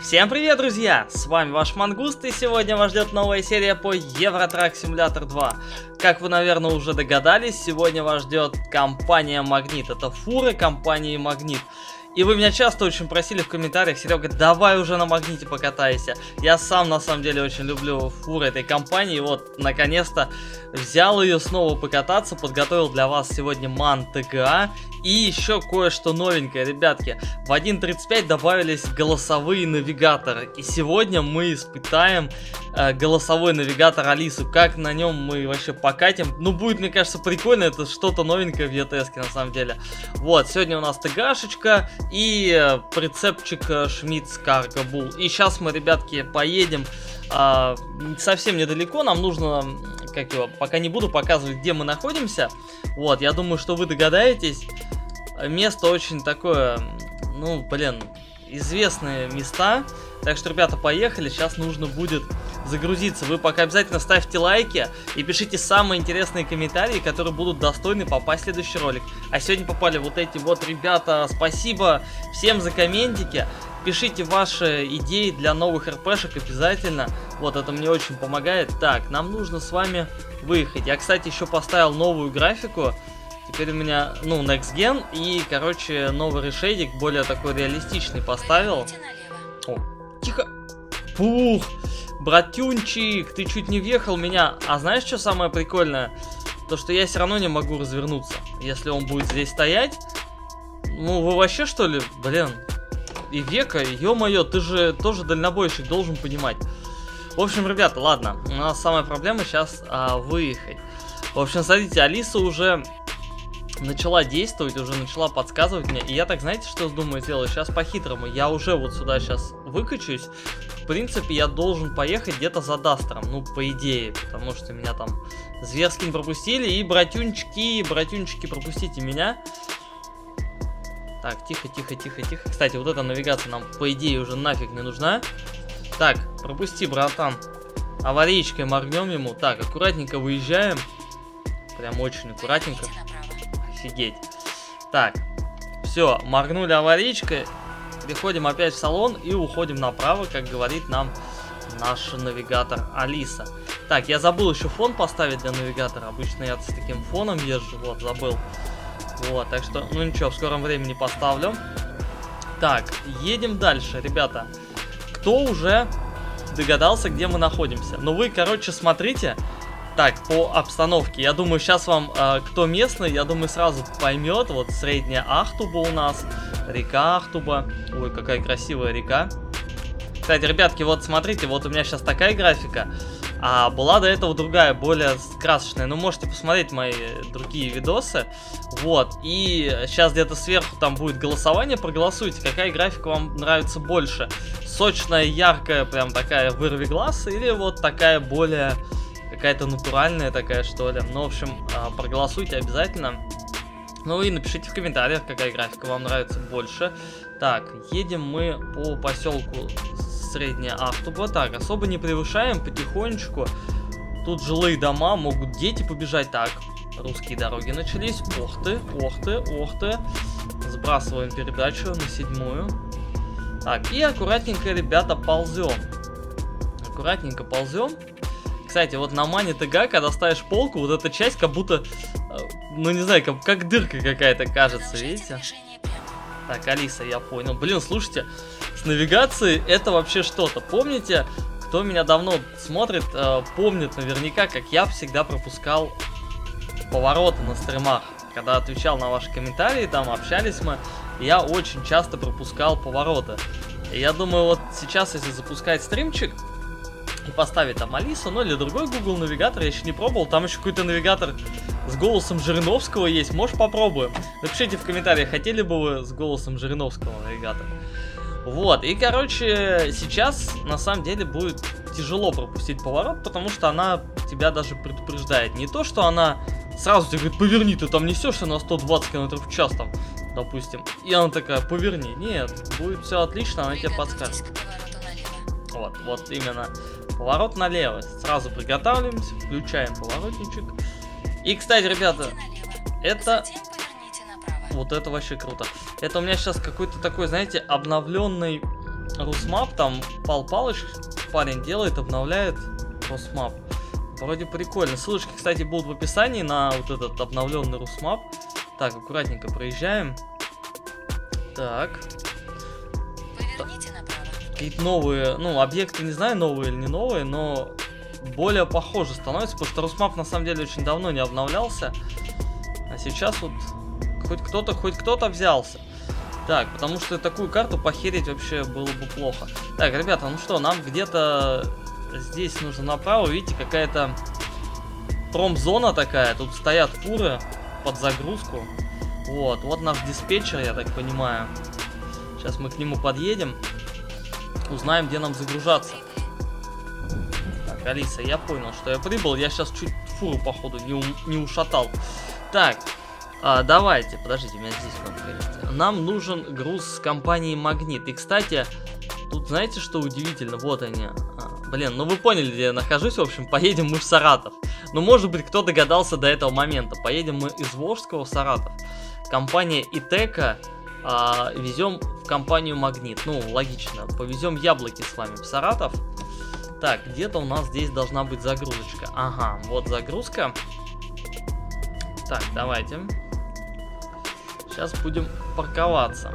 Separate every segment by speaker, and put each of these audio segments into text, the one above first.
Speaker 1: Всем привет, друзья! С вами ваш Мангуст, и сегодня вас ждет новая серия по Euro Truck Simulator 2. Как вы, наверное, уже догадались, сегодня вас ждет компания Магнит. Это фуры компании Магнит. И вы меня часто очень просили в комментариях: Серега, давай уже на Магните покатайся. Я сам, на самом деле, очень люблю фуры этой компании. И вот, наконец-то, взял ее снова покататься. Подготовил для вас сегодня МАН ТГА. И еще кое-что новенькое, ребятки. В 1.35 добавились голосовые навигаторы. И сегодня мы испытаем голосовой навигатор Алису. Как на нем мы вообще покатим. Ну, будет, мне кажется, прикольно. Это что-то новенькое в ЕТСке, на самом деле. Вот, сегодня у нас ТГАшечка и прицепчик Шмидц Cargo Bull. И сейчас мы, ребятки, поедем совсем недалеко. Нам нужно, пока не буду показывать, где мы находимся. Вот, я думаю, что вы догадаетесь. Место очень такое, ну, блин, известные места. Так что, ребята, поехали. Сейчас нужно будет загрузиться. Вы пока обязательно ставьте лайки и пишите самые интересные комментарии, которые будут достойны попасть в следующий ролик. А сегодня попали вот эти вот ребята. Спасибо всем за комментики. Пишите ваши идеи для новых РПшек обязательно. Вот, это мне очень помогает. Так, нам нужно с вами выехать. Я, кстати, еще поставил новую графику. Теперь у меня, ну, Next Gen. И, короче, новый решейдик, более такой реалистичный поставил. О, тихо. Фух, братюнчик, ты чуть не въехал меня. А знаешь, что самое прикольное? То, что я все равно не могу развернуться, если он будет здесь стоять. Ну, вы вообще, что ли? Блин. И века, ё-моё, ты же тоже дальнобойщик, должен понимать. В общем, ребята, ладно. У нас самая проблема сейчас выехать. В общем, смотрите, Алиса уже начала действовать, уже начала подсказывать мне. И я так, знаете, что думаю сделать? Сейчас по-хитрому. Я уже вот сюда сейчас выкачусь. В принципе, я должен поехать где-то за Дастером. Ну, по идее. Потому что меня там зверски не пропустили. И, братюнчики, пропустите меня. Так, тихо. Кстати, вот эта навигация нам, по идее, уже нафиг не нужна. Так, пропусти, братан. Аварийкой моргнем ему. Так, аккуратненько выезжаем. Прям очень аккуратненько. Офигеть. Так, все, моргнули аварийкой. Переходим опять в салон и уходим направо, как говорит нам наш навигатор Алиса. Так, я забыл еще фон поставить для навигатора. Обычно я с таким фоном езжу. Вот, забыл. Вот, так что, ну ничего, в скором времени поставлю. Так, едем дальше, ребята. Кто уже догадался, где мы находимся? Ну вы, короче, смотрите. Так, по обстановке. Я думаю, сейчас вам, кто местный, я думаю, сразу поймет. Вот средняя Ахтуба у нас. Река Ахтуба. Ой, какая красивая река. Кстати, ребятки, вот смотрите, вот у меня сейчас такая графика. А была до этого другая, более красочная. Ну, можете посмотреть мои другие видосы. Вот, и сейчас где-то сверху там будет голосование. Проголосуйте, какая графика вам нравится больше. Сочная, яркая, прям такая вырви глаз. Или вот такая более, какая-то натуральная такая, что ли. Ну, в общем, проголосуйте обязательно. Ну и напишите в комментариях, какая графика вам нравится больше. Так, едем мы по поселку Средняя Ахтуба. Так, особо не превышаем, потихонечку. Тут жилые дома, могут дети побежать. Так, русские дороги начались. Ох ты. Сбрасываем передачу на 7-ю. Так, и аккуратненько, ребята, ползем. Аккуратненько ползем. Кстати, вот на Мане ТГА, когда ставишь полку, вот эта часть как будто, ну не знаю, как дырка какая-то кажется, видите? Так, Алиса, я понял. Блин, слушайте, с навигацией это вообще что-то. Помните, кто меня давно смотрит, помнит наверняка, как я всегда пропускал повороты на стримах. Когда отвечал на ваши комментарии, там общались мы, я очень часто пропускал повороты. И я думаю, вот сейчас, если запускать стримчик и поставить там Алису, ну или другой Google навигатор, я еще не пробовал, там еще какой-то навигатор с голосом Жириновского есть, может попробуем. Напишите в комментариях, хотели бы вы с голосом Жириновского навигатора. Вот, и короче, сейчас на самом деле будет тяжело пропустить поворот, потому что она тебя даже предупреждает. Не то, что она сразу тебе говорит: поверни, ты там несешься на 120 км в час там, допустим. И она такая: поверни. Нет, будет все отлично, она тебе подскажет. Вот именно. Поворот налево. Сразу приготавливаемся, включаем поворотничек. И, кстати, ребята, это Вот это вообще круто. Это у меня сейчас какой-то такой, знаете, обновленный Русмап, там Пал Палыч, парень делает, обновляет Русмап. Вроде прикольно. Ссылочки, кстати, будут в описании на вот этот обновленный Русмап. Так, аккуратненько проезжаем. Так.
Speaker 2: Поверните направо.
Speaker 1: Какие-то новые, ну, объекты, не знаю, новые или не новые, но более похожи становятся, потому что Русмап на самом деле очень давно не обновлялся. А сейчас вот хоть кто-то взялся. Так, потому что такую карту похерить вообще было бы плохо. Так, ребята, ну что, нам где-то здесь нужно направо. Видите, какая-то промзона такая. Тут стоят фуры под загрузку. Вот наш диспетчер, я так понимаю. Сейчас мы к нему подъедем. Узнаем, где нам загружаться. Так, Алиса, я понял, что я прибыл. Я сейчас чуть фуру, походу, не ушатал. Так, давайте, подождите, у меня здесь кнопка есть. Нам нужен груз с компании Магнит. И, кстати, тут знаете, что удивительно? Вот они. Блин, ну вы поняли, где я нахожусь. В общем, поедем мы в Саратов. Но, может быть, кто догадался до этого момента. Поедем мы из Волжского в Саратов. Компания Итека. Везем в компанию Магнит. Ну, логично. Повезем яблоки с вами в Саратов. Так, где-то у нас здесь должна быть загрузочка. Ага, вот загрузка. Так, давайте. Сейчас будем парковаться.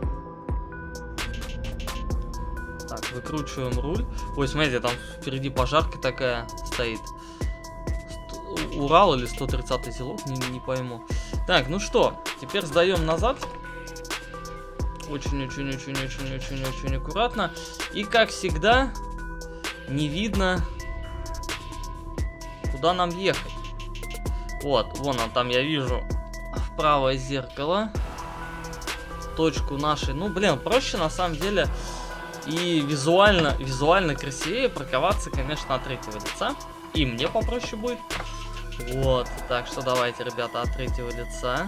Speaker 1: Так, выкручиваем руль. Ой, смотрите, там впереди пожарка такая стоит. Урал или 130-й селок, не пойму. Так, ну что, теперь сдаем назад. Очень аккуратно. И, как всегда, не видно, куда нам ехать. Вот, вон он там, я вижу в правое зеркало точку нашей. Ну, блин, проще на самом деле и визуально красивее парковаться, конечно, от третьего лица. И мне попроще будет. Вот, так что давайте, ребята, от третьего лица.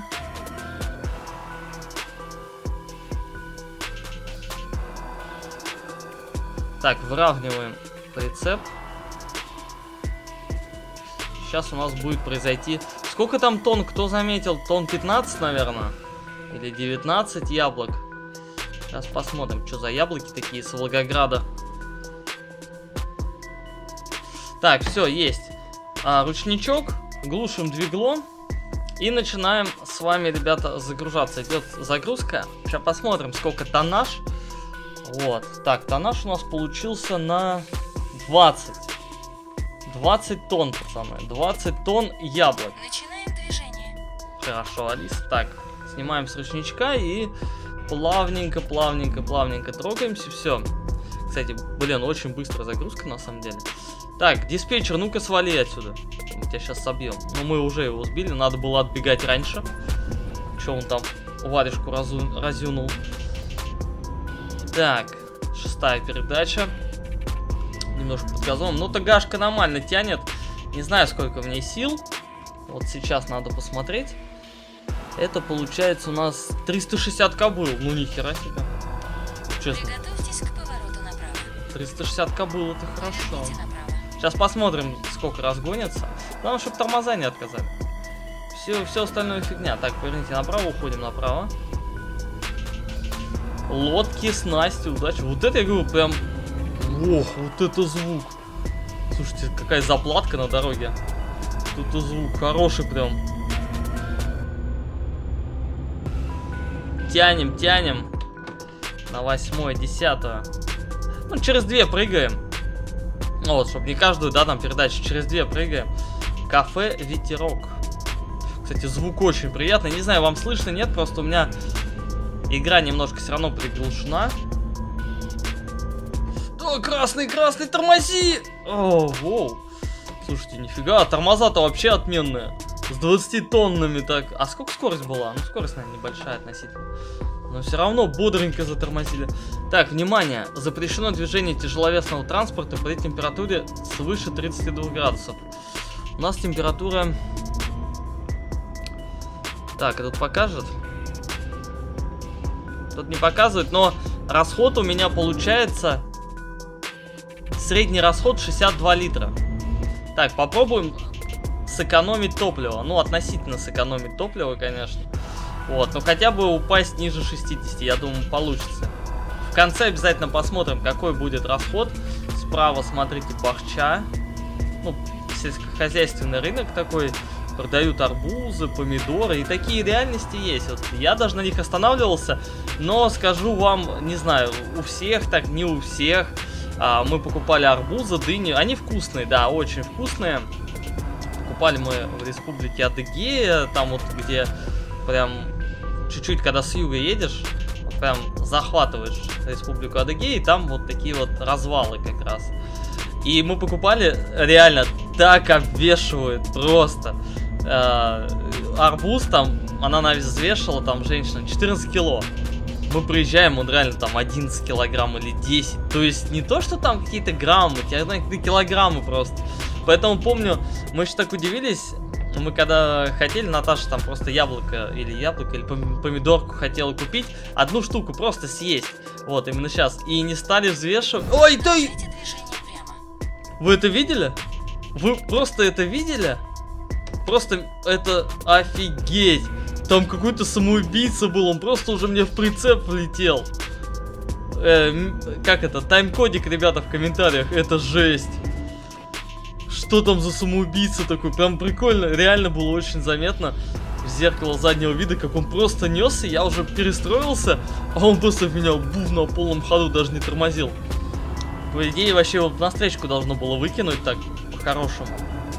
Speaker 1: Так, выравниваем прицеп. Сейчас у нас будет произойти... Сколько там тонн, кто заметил? Тонн 15, наверное? Или 19 яблок? Сейчас посмотрим, что за яблоки такие с Волгограда. Так, все, есть. Ручничок. Глушим двигло. И начинаем с вами, ребята, загружаться. Идет загрузка. Сейчас посмотрим, сколько тоннаж. Вот. Так, тоннаж у нас получился на 20 тонн, пацаны. 20 тонн яблок.
Speaker 2: Начинаем движение.
Speaker 1: Хорошо, Алис. Так, снимаем с ручничка и плавненько трогаемся. Все. Кстати, блин, очень быстрая загрузка на самом деле. Так, диспетчер, ну-ка свали отсюда. Мы тебя сейчас собьем. Но мы уже его сбили, надо было отбегать раньше. Че он там варежку разюнул. Так, 6-я передача. Немножко под газом. Ну, тагашка нормально тянет. Не знаю, сколько в ней сил. Вот сейчас надо посмотреть. Это получается у нас 360 кобыл. Ну, нихера себе. Честно.
Speaker 2: Приготовьтесь к повороту направо.
Speaker 1: 360 кобыл, это хорошо. Сейчас посмотрим, сколько разгонится. Главное, чтобы тормоза не отказали. Все остальное фигня. Так, поверните направо, уходим направо. Лодки, снасти, удачи. Вот это, я говорю, прям... Ох, вот это звук. Слушайте, какая заплатка на дороге. Вот это звук хороший прям. Тянем. На 8-ю, 10-ю. Ну, через 2 прыгаем. Вот, чтобы не каждую, да, там передачу. Через 2 прыгаем. Кафе Ветерок. Кстати, звук очень приятный. Не знаю, вам слышно, нет? Просто у меня игра немножко все равно приглушена. О, красный, тормози! О, воу. Слушайте, нифига, тормоза-то вообще отменные. С 20 тоннами так. А сколько скорость была? Ну, скорость, наверное, небольшая относительно. Но все равно бодренько затормозили. Так, внимание. Запрещено движение тяжеловесного транспорта при температуре свыше 32 градусов. У нас температура... Так, этот покажет? Тут не показывает, но расход у меня получается... Средний расход 62 литра. Так, попробуем сэкономить топливо. Ну, относительно сэкономить топливо, конечно. Вот, но хотя бы упасть ниже 60, я думаю, получится. В конце обязательно посмотрим, какой будет расход. Справа, смотрите, бахча. Ну, сельскохозяйственный рынок такой. Продают арбузы, помидоры. И такие реальности есть. Вот я даже на них останавливался. Но скажу вам, не знаю, у всех так, не у всех. Мы покупали арбузы, дыни. Они вкусные, да, очень вкусные. Покупали мы в республике Адыгея. Там вот где прям чуть-чуть, когда с юга едешь, вот прям захватываешь республику Адыгея. И там вот такие вот развалы как раз. И мы покупали, реально, так обвешивают просто. Арбуз там, она на вес взвешивала, там женщина, 14 кило. Мы приезжаем, он реально там 11 килограмм или 10. То есть не то, что там какие-то граммы, какие-то килограммы просто. Поэтому помню, мы еще так удивились. Мы когда хотели, Наташа там просто яблоко или помидорку хотела купить. Одну штуку просто съесть. Вот, именно сейчас. И не стали взвешивать. Ой, то... Вы это видели? Вы просто это видели? Просто это офигеть. Там какой-то самоубийца был, он просто уже мне в прицеп влетел. Как это? Тайм-кодик, ребята, в комментариях. Это жесть. Что там за самоубийца такой? Прям прикольно. Реально было очень заметно в зеркало заднего вида, как он просто несся. Я уже перестроился, а он просто в меня був на полном ходу, даже не тормозил. По идее, вообще его на встречку должно было выкинуть так, по-хорошему.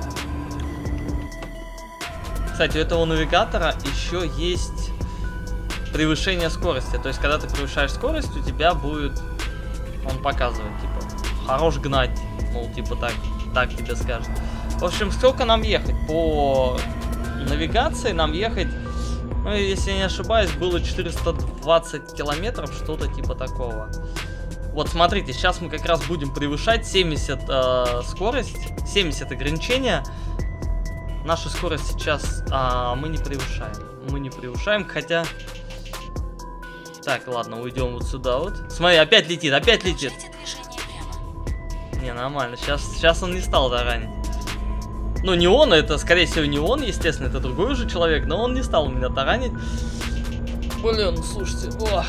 Speaker 1: Кстати, у этого навигатора еще есть превышение скорости. То есть, когда ты превышаешь скорость, у тебя будет... Он показывает, типа, хорош гнать. Мол, типа, так тебе скажет. В общем, сколько нам ехать? По навигации нам ехать, ну, если я не ошибаюсь, было 420 километров, что-то типа такого. Вот, смотрите, сейчас мы как раз будем превышать 70 скорость, 70 ограничения. Наша скорость сейчас мы не превышаем. Мы не превышаем, хотя... Так, ладно, уйдем вот сюда вот. Смотри, опять летит, опять летит. Не, нормально, сейчас он не стал таранить. Ну, не он, это, скорее всего, не он, естественно, это другой уже человек, но он не стал у меня таранить. Блин, слушайте, ох.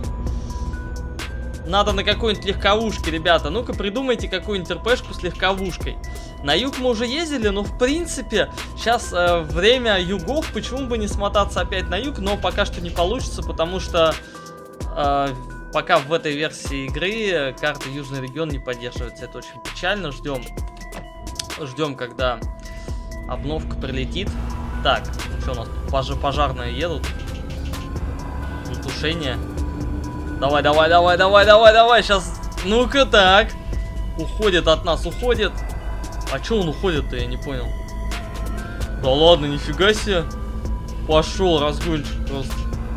Speaker 1: Надо на какой-нибудь легковушке, ребята. Ну-ка, придумайте какую-нибудь РПшку с легковушкой. На юг мы уже ездили, но, в принципе, сейчас время югов. Почему бы не смотаться опять на юг? Но пока что не получится, потому что пока в этой версии игры карта Южный регион не поддерживается. Это очень печально. Ждем, когда обновка прилетит. Так, ну что у нас тут? Пожарные едут. На тушение. Давай, давай, давай, давай, давай, давай, сейчас, ну-ка так. Уходит от нас, уходит. А чё он уходит-то, я не понял. Да ладно, нифига себе. Пошел разгончик просто.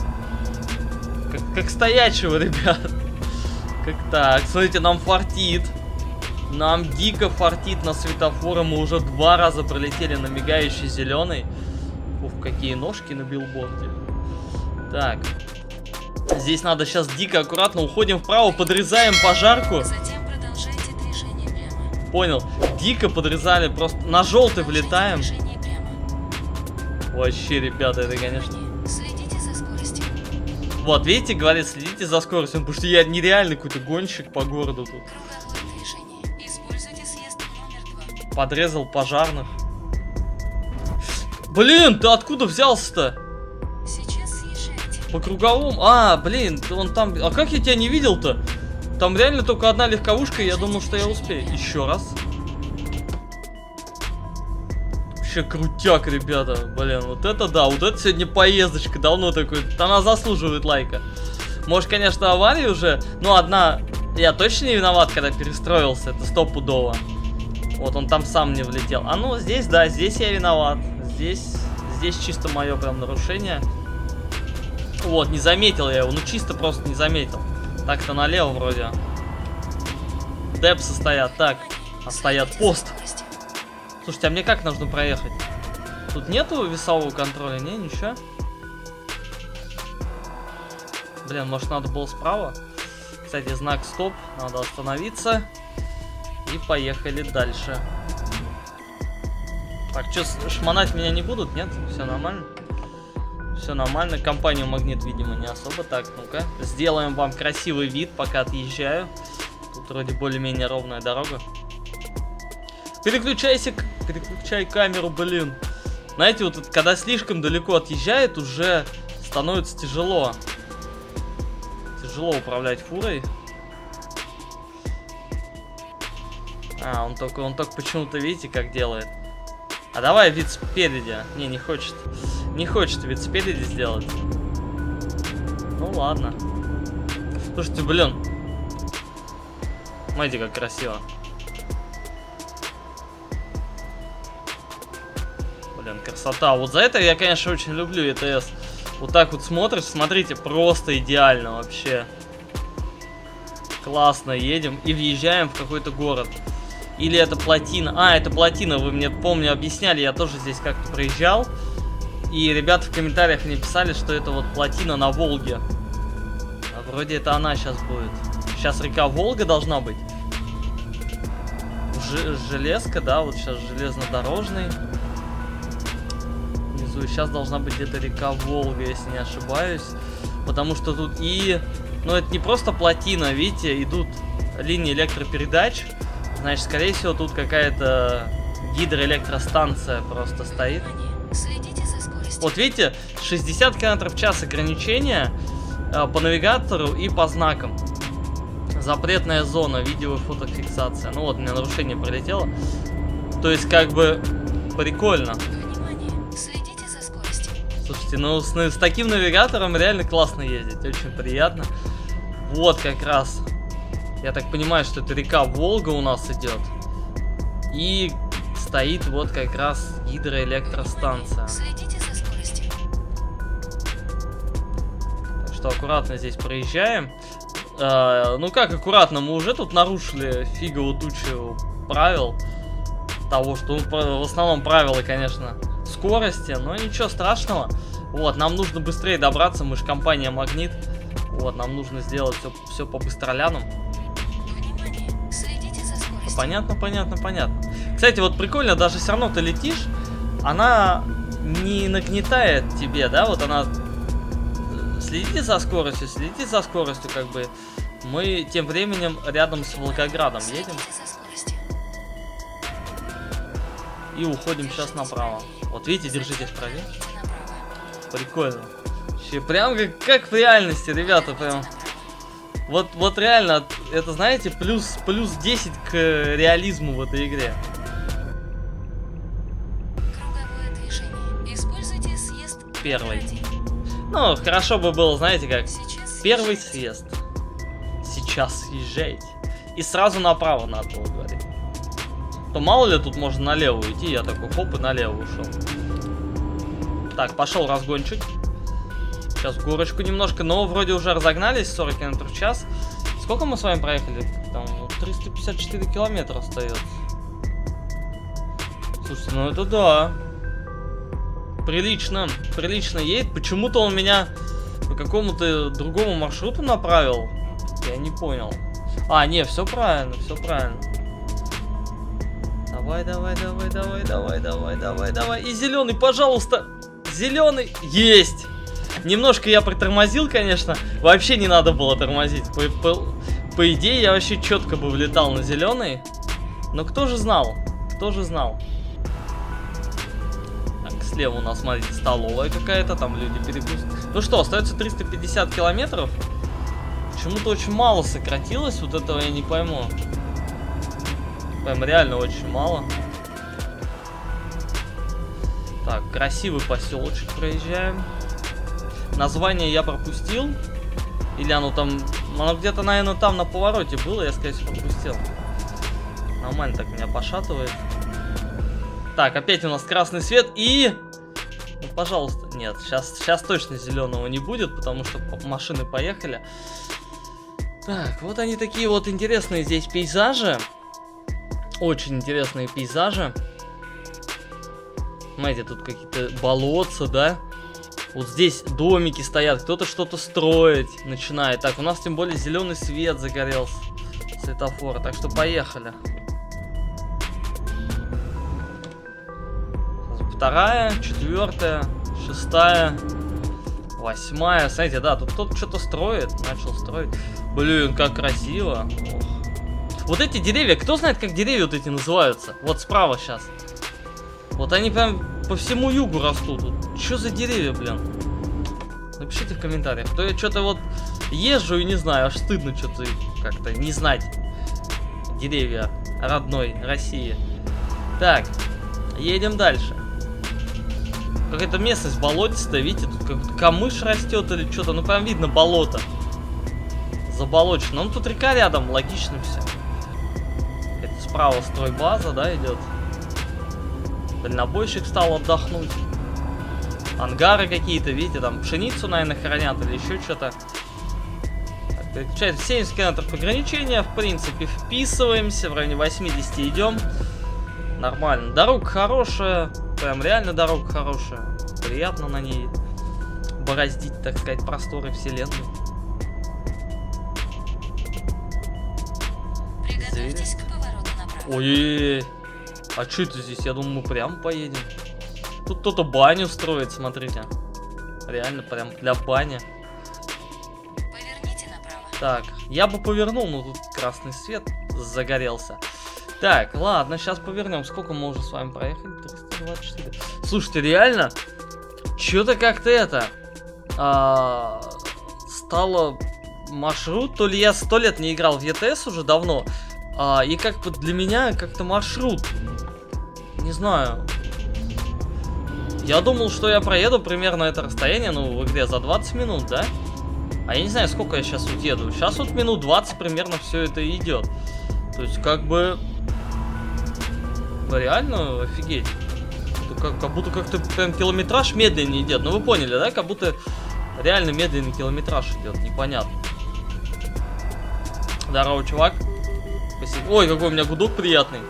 Speaker 1: Как стоячего, ребят. Как так, смотрите, нам фартит. Нам дико фартит на светофоры. Мы уже 2 раза пролетели на мигающий зеленый. Ух, какие ножки на билборде. Так. Здесь надо сейчас дико аккуратно. Уходим вправо, подрезаем пожарку.
Speaker 2: Затем продолжайте движение прямо.
Speaker 1: Понял. Дико подрезали. Просто на желтый влетаем.
Speaker 2: Движение прямо.
Speaker 1: Вообще, ребята, это, конечно...
Speaker 2: Следите за скоростью.
Speaker 1: Вот, видите, говорит, следите за скоростью. Потому что я нереальный какой-то гонщик по городу тут.
Speaker 2: Круговое движение. Используйте съезд номер 2.
Speaker 1: Подрезал пожарных. Блин, ты откуда взялся-то?
Speaker 2: Сейчас съезжайте.
Speaker 1: По круговому. А, блин, он там... А как я тебя не видел-то? Там реально только одна легковушка, и я думал, что я успею. Еще раз. Вообще крутяк, ребята. Блин, вот это да, вот это сегодня поездочка. Давно такой. Она заслуживает лайка. Может, конечно, авария уже. Но одна... Я точно не виноват, когда перестроился. Это стопудово. Вот он там сам не влетел. А ну, здесь, да, здесь я виноват. Здесь чисто мое прям нарушение. Вот, не заметил я его. Ну, чисто просто не заметил. Так-то налево вроде. Депсы стоят. Так, а стоят пост. Слушайте, а мне как нужно проехать? Тут нету весового контроля? Не, ничего. Блин, может надо было справа? Кстати, знак стоп. Надо остановиться. И поехали дальше. Так, что, шмонать меня не будут? Нет? Все нормально? Все нормально. Компанию Магнит, видимо, не особо. Так, ну-ка. Сделаем вам красивый вид, пока отъезжаю. Тут вроде более-менее ровная дорога. Переключай камеру, блин. Знаете, вот когда слишком далеко отъезжает, уже становится тяжело. Тяжело управлять фурой. А, он только почему-то, видите, как делает. А давай вид спереди. Не хочет. Не хочет вид спереди сделать. Ну ладно. Слушайте, блин. Смотрите, как красиво. Блин, красота. Вот за это я, конечно, очень люблю ETS. Вот так вот смотришь, смотрите, просто идеально вообще. Классно едем и въезжаем в какой-то город. Или это плотина. А, это плотина, вы мне, помню, объясняли, я тоже здесь как-то проезжал. И ребята в комментариях мне писали, что это вот плотина на Волге. А вроде это она сейчас будет. Сейчас река Волга должна быть. Железка, да, вот сейчас железнодорожный. Внизу сейчас должна быть где-то река Волга, если не ошибаюсь. Потому что тут и... Ну, это не просто плотина, видите, идут линии электропередач. Значит, скорее всего, тут какая-то гидроэлектростанция просто стоит.
Speaker 2: Следите за скоростью.
Speaker 1: Вот видите, 60 км в час ограничения по навигатору и по знакам. Запретная зона, видео и фотофиксация. Ну вот, у меня нарушение пролетело. То есть, как бы, прикольно.
Speaker 2: Внимание, следите за скоростью.
Speaker 1: Слушайте, ну с таким навигатором реально классно ездить, очень приятно. Вот как раз. Я так понимаю, что это река Волга у нас идет. И стоит вот как раз гидроэлектростанция.
Speaker 2: Следите за скоростью.
Speaker 1: Так что аккуратно здесь проезжаем. Ну как аккуратно, мы уже тут нарушили фиговую тучу правил. Того, что в основном правила, конечно, скорости, но ничего страшного. Вот, нам нужно быстрее добраться, мы же компания Магнит. Вот, нам нужно сделать все по быстролянам.
Speaker 2: Внимание, следите за скоростью.
Speaker 1: Понятно. Кстати, вот прикольно, даже все равно ты летишь, она не нагнетает тебе, да, вот она... Следите за скоростью, как бы. Мы тем временем рядом с Волгоградом едем.
Speaker 2: Следите за скоростью.
Speaker 1: И уходим сейчас направо. Вот видите, держитесь правее.
Speaker 2: Идите направо.
Speaker 1: Прикольно. Вообще, прям как в реальности, ребята, прям. Вот реально, это, знаете, плюс 10 к реализму в этой игре.
Speaker 2: Круговое движение. Используйте съезд
Speaker 1: Первый.
Speaker 2: номер 1.
Speaker 1: Ну, хорошо бы было, знаете, как
Speaker 2: Сейчас
Speaker 1: первый
Speaker 2: съезжайте.
Speaker 1: съезд. Сейчас съезжайте. И сразу направо надо было говорить. То мало ли тут можно налево идти, я такой хоп и налево ушел. Так, пошел разгончик. Сейчас в горочку немножко, но вроде уже разогнались, 40 км в час. Сколько мы с вами проехали? Там 354 километра остается. Слушайте, ну это да. Прилично едет. Почему-то он меня по какому-то другому маршруту направил. Я не понял. А, не, все правильно. Давай. И зеленый, пожалуйста. Зеленый. Есть. Немножко я притормозил, конечно. Вообще не надо было тормозить. По идее, я вообще четко бы влетал на зеленый. Но кто же знал? Так, слева у нас, смотрите, столовая какая-то. Там люди перекусят. Ну что, остается 350 километров. Почему-то очень мало сократилось. Вот этого я не пойму. Прям реально очень мало. Так, красивый поселочек проезжаем. Название я пропустил. Или оно там... Оно где-то, наверное, там на повороте было. Я, скорее всего, пропустил. Нормально так меня пошатывает. Так, опять у нас красный свет. И... Ну, пожалуйста. Нет, сейчас точно зеленого не будет. Потому что машины поехали. Так, вот они такие вот интересные здесь пейзажи. Очень интересные пейзажи. Смотрите, тут какие-то болотца, да? Вот здесь домики стоят, кто-то что-то строить начинает. Так, у нас тем более зеленый свет загорелся. Светофора, так что поехали. Вторая, четвертая, шестая. 8-я. Смотрите, да, тут кто-то что-то строит. Начал строить. Блин, как красиво. Ох. Вот эти деревья, кто знает, как деревья вот эти называются? Вот справа сейчас. Вот они прям по всему югу растут. Что за деревья, блин? Напишите в комментариях. То я что-то вот езжу и не знаю, аж стыдно что-то как-то не знать деревья родной России. Так, едем дальше. Какая-то местность болотистая, видите, тут как камыш растет или что-то, ну прям видно болото. Заболочено. Ну тут река рядом, логично все. Это справа стройбаза, да, идет. Дальнобойщик стал отдохнуть. Ангары какие-то, видите, там пшеницу, наверное, хранят или еще что-то. Переключается 70 км ограничения, в принципе, вписываемся, в районе 80 идем. Нормально. Дорога хорошая, прям реально дорога хорошая. Приятно на ней бороздить, так сказать, просторы вселенной.
Speaker 2: Приготовьтесь к повороту направо.
Speaker 1: Ой-ой-ой. А что это здесь? Я думаю, мы прям поедем. Тут кто-то баню строит, смотрите. Реально, прям для бани.
Speaker 2: Поверните направо.
Speaker 1: Так, я бы повернул, но тут красный свет загорелся. Так, ладно, сейчас повернем. Сколько мы уже с вами проехали? 324. Слушайте, реально, что-то как-то это стало маршрут. То ли я 100 лет не играл в ETS уже давно, и как бы для меня как-то маршрут, не знаю. Я думал, что я проеду примерно это расстояние, ну, в игре за 20 минут, да? А я не знаю, сколько я сейчас уеду. Сейчас вот минут 20 примерно все это идет. То есть, как бы... Реально, офигеть. Это как будто как-то прям километраж медленнее идет. Ну, вы поняли, да? Как будто реально медленный километраж идет. Непонятно. Здорово, чувак. Спасибо. Ой, какой у меня гудок приятный.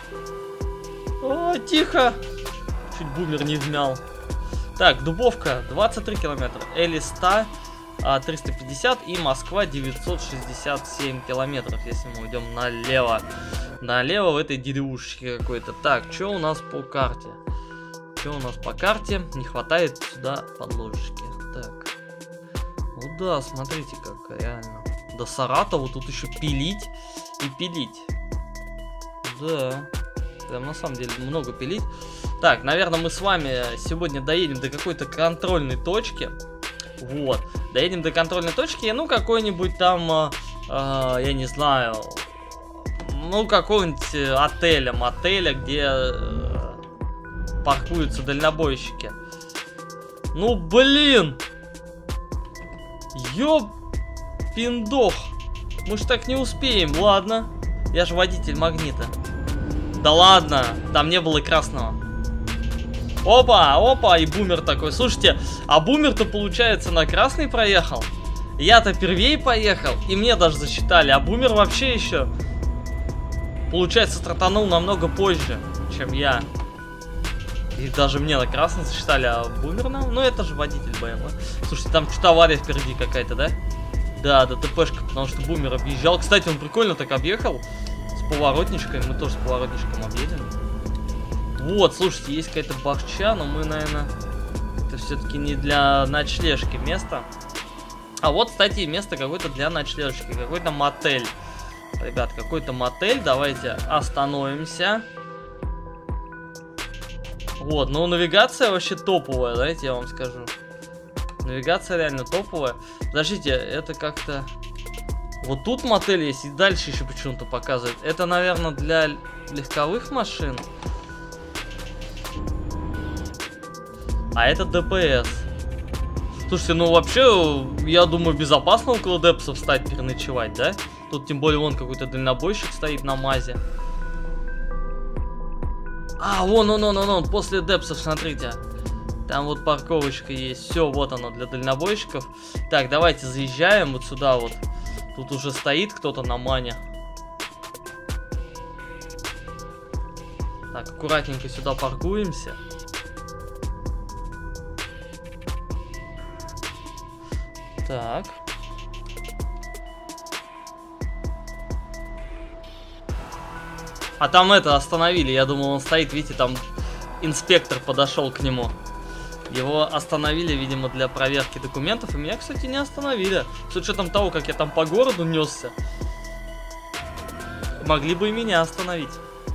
Speaker 1: О, тихо. Чуть бумер не вмял. Так, Дубовка 23 километра. Элиста 350 и Москва 967 километров, если мы уйдем налево. Налево в этой деревушечке какой-то. Так, что у нас по карте? Что у нас по карте? Не хватает сюда подложечки. Так. Ну да, смотрите, как реально. До Саратова тут еще пилить и пилить. Да. Прям на самом деле много пилить. Так, наверное, мы с вами сегодня доедем до какой-то контрольной точки. Вот. Доедем до контрольной точки. Ну, какой-нибудь там, я не знаю, ну, какого-нибудь мотеля, где паркуются дальнобойщики. Ну, блин! Ёп-пиндох! Мы ж так не успеем. Ладно. Я же водитель Магнита. Да ладно, там не было красного. Опа, опа, и бумер такой. Слушайте, а бумер-то, получается, на красный проехал. Я-то первей поехал, и мне даже засчитали. А бумер вообще еще, получается, стартанул намного позже, чем я. И даже мне на красный засчитали, а бумер нам... Ну, это же водитель BMW. Слушайте, там что-то авария впереди какая-то, да? Да, ДТПшка, потому что бумер объезжал. Кстати, он прикольно так объехал. С поворотничкой, мы тоже с поворотничком объедем. Вот, слушайте, есть какая-то бахча, но мы, наверное, это все-таки не для ночлежки место. А вот, кстати, место какое-то для ночлежки, какой-то мотель. Ребят, какой-то мотель, давайте остановимся. Вот, ну навигация вообще топовая, давайте я вам скажу. Навигация реально топовая. Подождите, это как-то... Вот тут мотель есть, и дальше еще почему-то показывает. Это, наверное, для легковых машин. А это ДПС. Слушайте, ну вообще, я думаю, безопасно около депсов встать, переночевать, да? Тут тем более вон какой-то дальнобойщик стоит на мазе. А, вон, после депсов, смотрите. Там вот парковочка есть. Все, вот оно для дальнобойщиков. Так, давайте заезжаем вот сюда вот. Тут уже стоит кто-то на мане. Так, аккуратненько сюда паркуемся. Так. А там это остановили. Я думал, он стоит, видите, там инспектор подошел к нему. Его остановили, видимо, для проверки документов. И меня, кстати, не остановили. С учетом того, как я там по городу несся. Могли бы и меня остановить.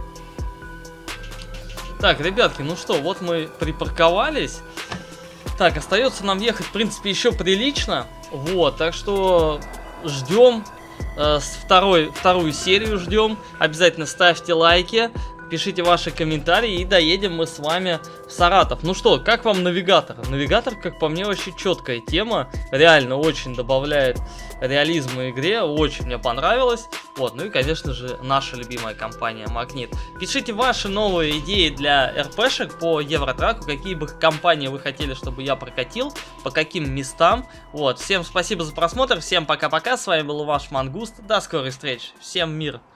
Speaker 1: Так, ребятки, ну что, вот мы припарковались. Так, остается нам ехать, в принципе, еще прилично. Вот, так что ждем. Вторую серию ждем. Обязательно ставьте лайки. Пишите ваши комментарии и доедем мы с вами в Саратов. Ну что, как вам навигатор? Навигатор, как по мне, вообще четкая тема. Реально очень добавляет реализма игре. Очень мне понравилось. Вот, ну и, конечно же, наша любимая компания Магнит. Пишите ваши новые идеи для РПшек по Евротраку. Какие бы компании вы хотели, чтобы я прокатил. По каким местам. Вот, всем спасибо за просмотр. Всем пока-пока. С вами был ваш Мангуст. До скорой встречи. Всем мир.